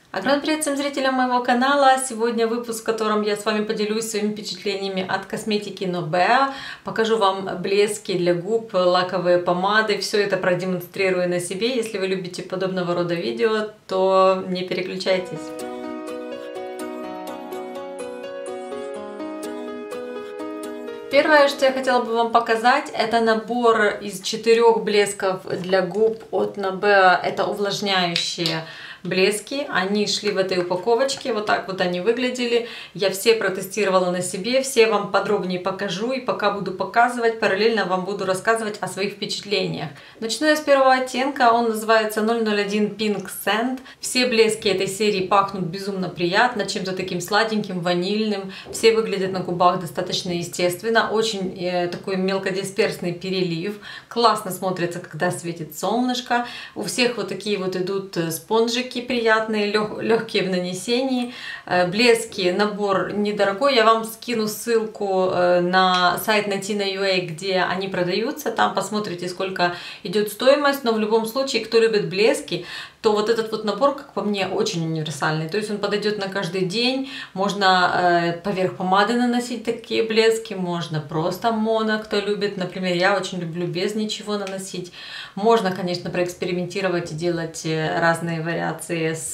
Огромный привет всем зрителям моего канала! Сегодня выпуск, в котором я с вами поделюсь своими впечатлениями от косметики Nobea. Покажу вам блески для губ, лаковые помады. Все это продемонстрирую на себе. Если вы любите подобного рода видео, то не переключайтесь. Первое, что я хотела бы вам показать, это набор из 4 блесков для губ от Nobea. Это увлажняющие блески. Они шли в этой упаковочке, вот так вот они выглядели. Я все протестировала на себе, все вам подробнее покажу. И пока буду показывать, параллельно вам буду рассказывать о своих впечатлениях. Начну я с первого оттенка, он называется 001 Pink Sand. Все блески этой серии пахнут безумно приятно, чем-то таким сладеньким, ванильным. Все выглядят на губах достаточно естественно. Очень такой мелкодисперсный перелив. Классно смотрится, когда светит солнышко. У всех вот такие вот идут спонжики приятные, легкие в нанесении. Блески, набор недорогой. Я вам скину ссылку на сайт Natina.ua, где они продаются. Там посмотрите, сколько идет стоимость. Но в любом случае, кто любит блески, то вот этот вот набор, как по мне, очень универсальный. То есть он подойдет на каждый день. Можно поверх помады наносить такие блески, можно просто моно, кто любит. Например, я очень люблю без ничего наносить. Можно, конечно, проэкспериментировать и делать разные вариации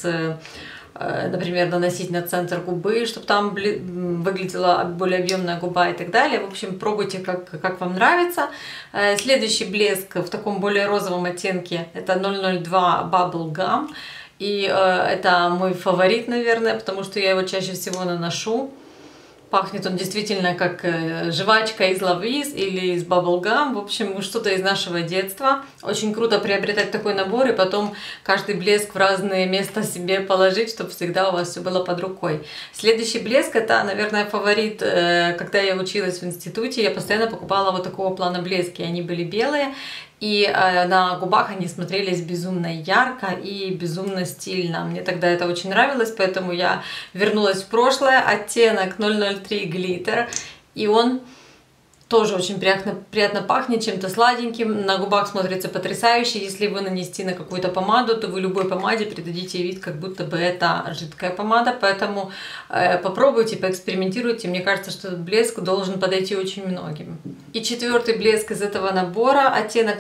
например, наносить на центр губы, чтобы там выглядела более объемная губа и так далее. В общем, пробуйте, как вам нравится. Следующий блеск в таком более розовом оттенке – это 002 Bubble Gum. И это мой фаворит, наверное, потому что я его чаще всего наношу. Пахнет он действительно как жвачка из Love's или из Bubblegum. В общем, что-то из нашего детства. Очень круто приобретать такой набор и потом каждый блеск в разные места себе положить, чтобы всегда у вас все было под рукой. Следующий блеск — это, наверное, фаворит. Когда я училась в институте, я постоянно покупала вот такого плана блески. Они были белые. И на губах они смотрелись безумно ярко и безумно стильно. Мне тогда это очень нравилось, поэтому я вернулась в прошлое. Оттенок 003 Glitter. И он тоже очень приятно пахнет, чем-то сладеньким. На губах смотрится потрясающе. Если вы нанести на какую-то помаду, то вы любой помаде придадите вид, как будто бы это жидкая помада. Поэтому попробуйте, поэкспериментируйте. Мне кажется, что этот блеск должен подойти очень многим. И четвертый блеск из этого набора, оттенок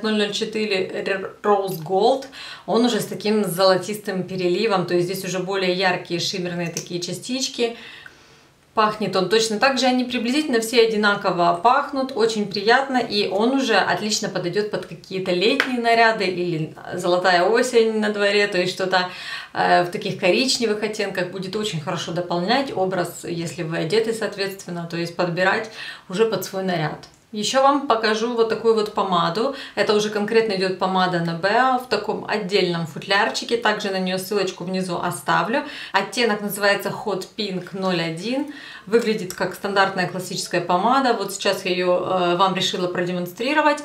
004 Rose Gold. Он уже с таким золотистым переливом, то есть здесь уже более яркие шиммерные такие частички. Пахнет он точно так же, они приблизительно все одинаково пахнут, очень приятно, и он уже отлично подойдет под какие-то летние наряды или золотая осень на дворе, то есть что-то в таких коричневых оттенках будет очень хорошо дополнять образ, если вы одеты, соответственно, то есть подбирать уже под свой наряд. Еще вам покажу вот такую вот помаду. Это уже конкретно идет помада Nobea в таком отдельном футлярчике. Также на нее ссылочку внизу оставлю. Оттенок называется Hot Pink 01. Выглядит как стандартная классическая помада. Вот сейчас я ее вам решила продемонстрировать.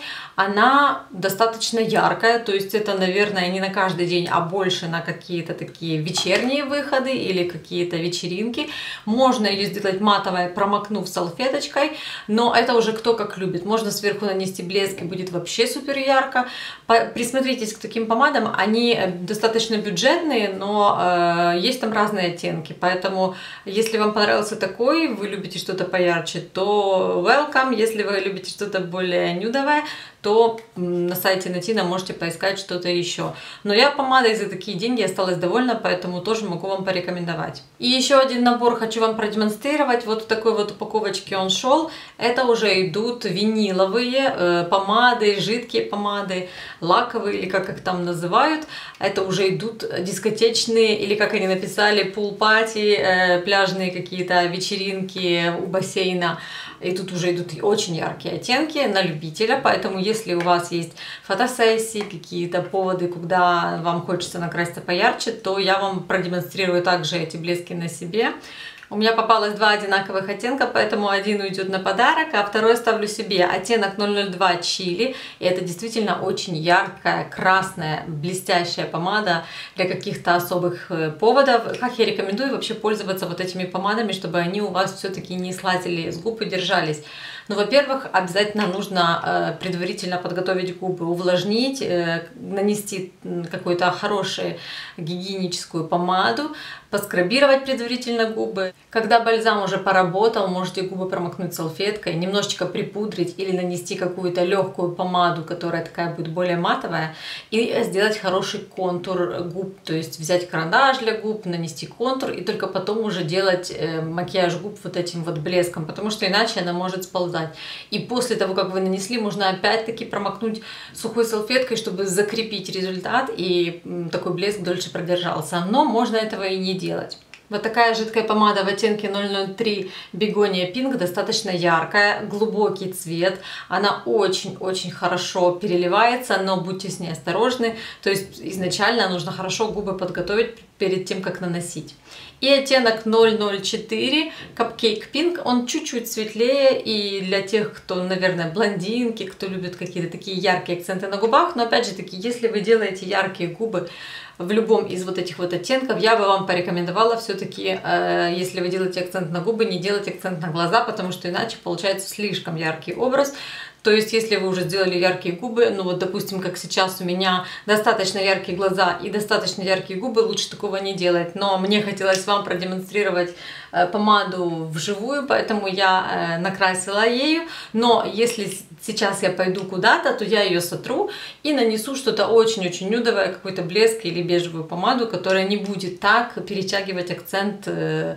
Она достаточно яркая. То есть это, наверное, не на каждый день, а больше на какие-то такие вечерние выходы или какие-то вечеринки. Можно ее сделать матовой, промокнув салфеточкой. Но это уже кто как любит. Можно сверху нанести блеск, и будет вообще супер ярко. Присмотритесь к таким помадам. Они достаточно бюджетные, но есть там разные оттенки. Поэтому, если вам понравился такой, вы любите что-то поярче, то welcome. Если вы любите что-то более нюдовое, то на сайте Natina можете поискать что-то еще. Но я помадой за такие деньги осталась довольна, поэтому тоже могу вам порекомендовать. И еще один набор хочу вам продемонстрировать. Вот в такой вот упаковочке он шел. Это уже идут виниловые помады, жидкие помады, лаковые, или как их там называют. Это уже идут дискотечные, или как они написали, пул-пати, пляжные какие-то вечеринки у бассейна. И тут уже идут очень яркие оттенки на любителя, поэтому если у вас есть фотосессии, какие-то поводы, куда вам хочется накраситься поярче, то я вам продемонстрирую также эти блески на себе. У меня попалось 2 одинаковых оттенка, поэтому один уйдет на подарок, а второй оставлю себе. Оттенок 002 Чили. И это действительно очень яркая, красная, блестящая помада для каких-то особых поводов. Как я рекомендую вообще пользоваться вот этими помадами, чтобы они у вас все-таки не слазили с губ и держались. Ну, во-первых, обязательно нужно предварительно подготовить губы, увлажнить, нанести какую-то хорошую гигиеническую помаду, поскрабировать предварительно губы. Когда бальзам уже поработал, можете губы промокнуть салфеткой, немножечко припудрить или нанести какую-то легкую помаду, которая такая будет более матовая, и сделать хороший контур губ. То есть взять карандаш для губ, нанести контур и только потом уже делать макияж губ вот этим вот блеском, потому что иначе она может сползать. И после того, как вы нанесли, можно опять-таки промокнуть сухой салфеткой, чтобы закрепить результат и такой блеск дольше продержался. Но можно этого и не делать. Вот такая жидкая помада в оттенке 003 Begonia Pink, достаточно яркая, глубокий цвет. Она очень-очень хорошо переливается, но будьте с ней осторожны. То есть изначально нужно хорошо губы подготовить перед тем, как наносить. И оттенок 004 Cupcake Pink, он чуть-чуть светлее, и для тех, кто, наверное, блондинки, кто любит какие-то такие яркие акценты на губах. Но опять же таки, если вы делаете яркие губы в любом из вот этих вот оттенков, я бы вам порекомендовала все-таки, если вы делаете акцент на губы, не делать акцент на глаза, потому что иначе получается слишком яркий образ. То есть, если вы уже сделали яркие губы, ну вот, допустим, как сейчас у меня достаточно яркие глаза и достаточно яркие губы, лучше такого не делать. Но мне хотелось вам продемонстрировать помаду вживую, поэтому я накрасила ею. Но если сейчас я пойду куда-то, то я ее сотру и нанесу что-то очень-очень нюдовое, какой-то блеск или бежевую помаду, которая не будет так перетягивать акцент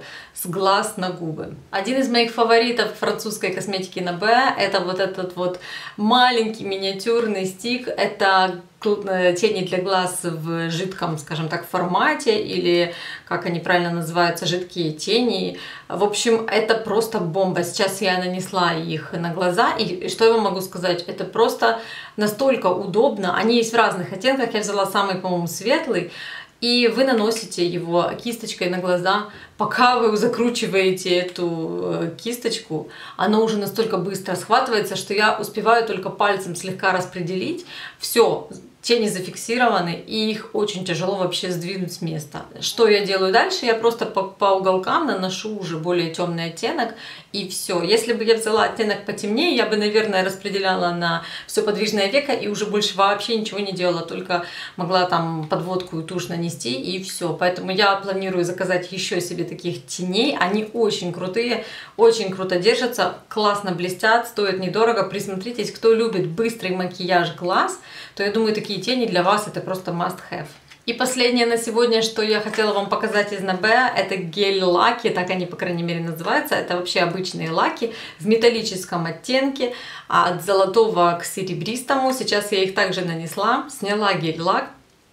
с глаз на губы. Один из моих фаворитов французской косметики на Б — это вот этот вот маленький миниатюрный стик. Это тени для глаз в жидком, скажем так, формате, или как они правильно называются, жидкие тени. В общем, это просто бомба. Сейчас я нанесла их на глаза, и что я вам могу сказать, это просто настолько удобно. Они есть в разных оттенках, я взяла самый, по-моему, светлый. И вы наносите его кисточкой на глаза. Пока вы закручиваете эту кисточку, оно уже настолько быстро схватывается, что я успеваю только пальцем слегка распределить. Все, тени зафиксированы, и их очень тяжело вообще сдвинуть с места. Что я делаю дальше? Я просто по уголкам наношу уже более темный оттенок, и все. Если бы я взяла оттенок потемнее, я бы, наверное, распределяла на все подвижное веко и уже больше вообще ничего не делала, только могла там подводку и тушь нанести, и все. Поэтому я планирую заказать еще себе таких теней. Они очень крутые, очень круто держатся, классно блестят, стоят недорого. Присмотритесь, кто любит быстрый макияж глаз, то я думаю, такие тени для вас это просто must have. И последнее на сегодня, что я хотела вам показать из НБ, это гель-лаки, так они, по крайней мере, называются. Это вообще обычные лаки в металлическом оттенке, от золотого к серебристому. Сейчас я их также нанесла, сняла гель-лак.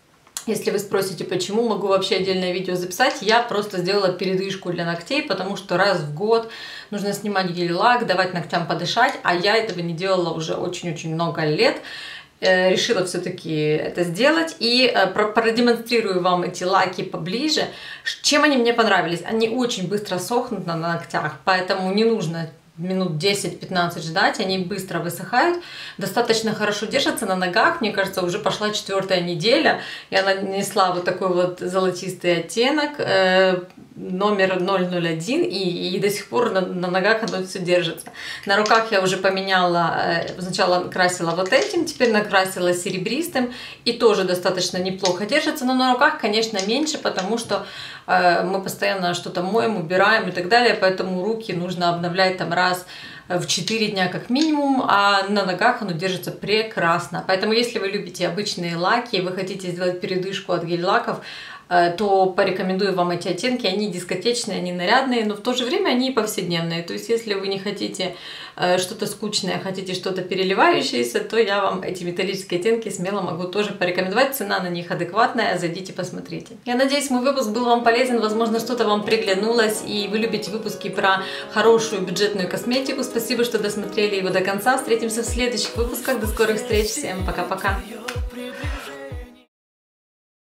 Если вы спросите, почему, могу вообще отдельное видео записать. Я просто сделала передышку для ногтей, потому что раз в год нужно снимать гель-лак, давать ногтям подышать, а я этого не делала уже очень-очень много лет. Решила все-таки это сделать и продемонстрирую вам эти лаки поближе. Чем они мне понравились? Они очень быстро сохнут на ногтях, поэтому не нужно минут 10-15 ждать, они быстро высыхают, достаточно хорошо держатся на ногах. Мне кажется, уже пошла 4-я неделя. Я нанесла вот такой вот золотистый оттенок, номер 001, и до сих пор на ногах оно все держится. На руках я уже поменяла, сначала красила вот этим, теперь накрасила серебристым, и тоже достаточно неплохо держится, но на руках, конечно, меньше, потому что мы постоянно что-то моем, убираем и так далее, поэтому руки нужно обновлять там раз в 4 дня как минимум, а на ногах оно держится прекрасно. Поэтому если вы любите обычные лаки и вы хотите сделать передышку от гель-лаков, то порекомендую вам эти оттенки. Они дискотечные, они нарядные, но в то же время они и повседневные. То есть, если вы не хотите что-то скучное, хотите что-то переливающееся, то я вам эти металлические оттенки смело могу тоже порекомендовать. Цена на них адекватная, зайдите, посмотрите. Я надеюсь, мой выпуск был вам полезен, возможно, что-то вам приглянулось, и вы любите выпуски про хорошую бюджетную косметику. Спасибо, что досмотрели его до конца. Встретимся в следующих выпусках. До скорых встреч. Всем пока-пока.